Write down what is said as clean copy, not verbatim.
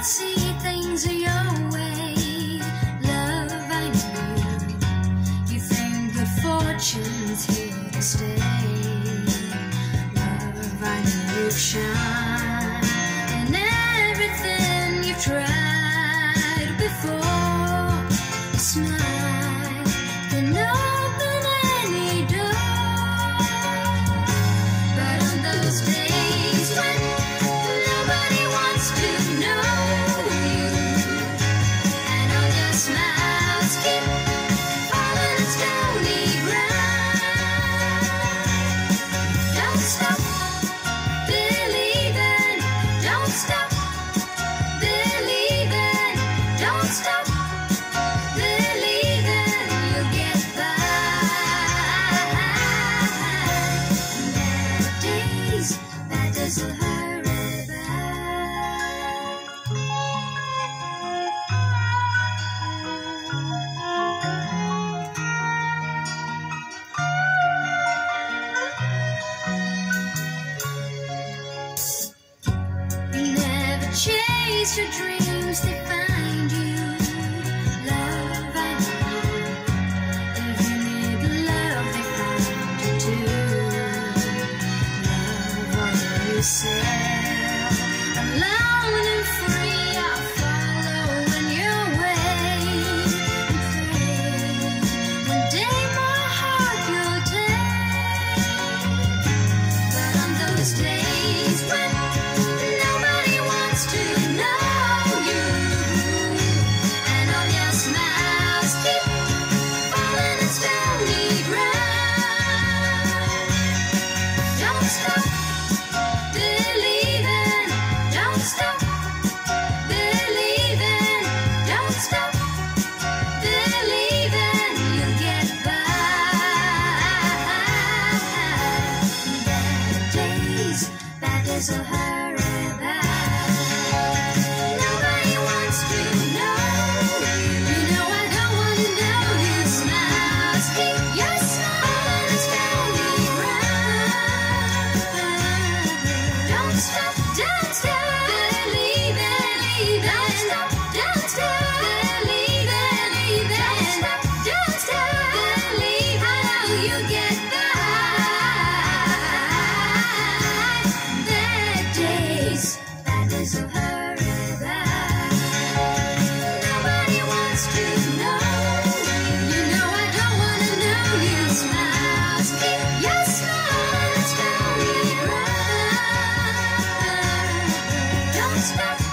see things your way. Love, I know you think good fortune's here to stay. Love, I know you've shined in everything you've tried before. A smile can open any door, but on those days when nobody wants to know you, and all your smiles keep falling on stony ground, don't stop believing, don't stop believing, don't stop believing you'll get by. Bad days will hurry by. You never chase your dreams, they find you. Love, I know. If you need love, they find you too. Love, all yourself, alone and free, I'll follow in your way and pray one day my heart you'll take. But on those days when nobody wants to know you, and all your smiles keep falling on stony ground, don't stop believing, don't stop believing, don't stop believing you'll get by. Bad days will hurry by. Nobody wants to know you. You know I don't want to know you. Smiles keep your smile on stony ground. Don't stop believing, don't stop believing, don't stop believing. I know you'll get by. Bad days will hurry by. Nobody wants to know you. You know I don't want to know you. Smiles keep your smile on stony ground. Don't stop